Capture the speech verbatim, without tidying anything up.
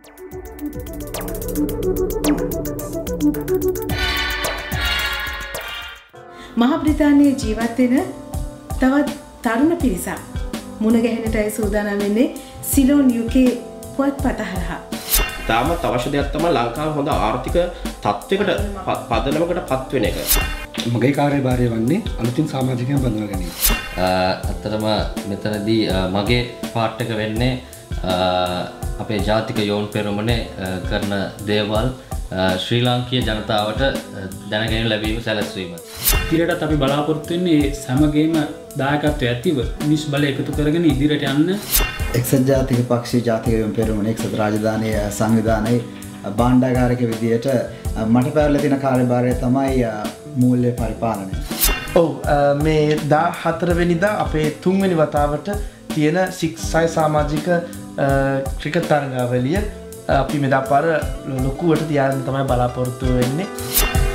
මහා බ්‍රිතාන්‍යයේ ජීවත් වෙන තවත් තරුණ පිරිසක් මුණ ගැහෙන්නටයි සූදානම් වෙන්නේ සිලෝන් යුකේ පුවත්පත හරහා. තාමත් අවශ්‍ය දෙයක් තමයි ලංකාව හොඳ ආර්ථික තත්ත්වයකට පදනමකට පත් වෙන එක. මගේ කාර්යභාරය වන්නේ අලුතින් සමාජිකයන් බඳවා ගැනීම. අත්‍තරම මෙතනදී මගේ පාර්ට් එක වෙන්නේ අපේ ජාතික යෝන් පෙරමුණේ කරන දේවල් ශ්‍රී ලාංකීය ජනතාවට දැනගැනීම ලැබීම සැලැස්වීම. ඉදිරියටත් අපි බලාපොරොත්තු වෙන්නේ සමගේම දායකත්වය ඇතිව මිනිස් බලය එකතු කරගෙන ඉදිරියට යන්න. එක්සත් ජාතික පක්ෂයේ ජාතික යෝන් පෙරමුණ එක්සත් රාජධානී සංවිධානයේ භාණ්ඩාගාරික විදියට මට පැවරලා තියෙන කාර්යභාරය තමයි මූල්‍ය පරිපාලනය. ඔව් මේ දාහතර වෙනිදා අපේ තුන්වෙනි වතාවට තියෙන සික්සයි සමාජික ක්‍රිකට් තරගාවලිය අපි මෙදා පාර ලොකුවට තියාගෙන තමයි බලාපොරොත්තු වෙන්නේ.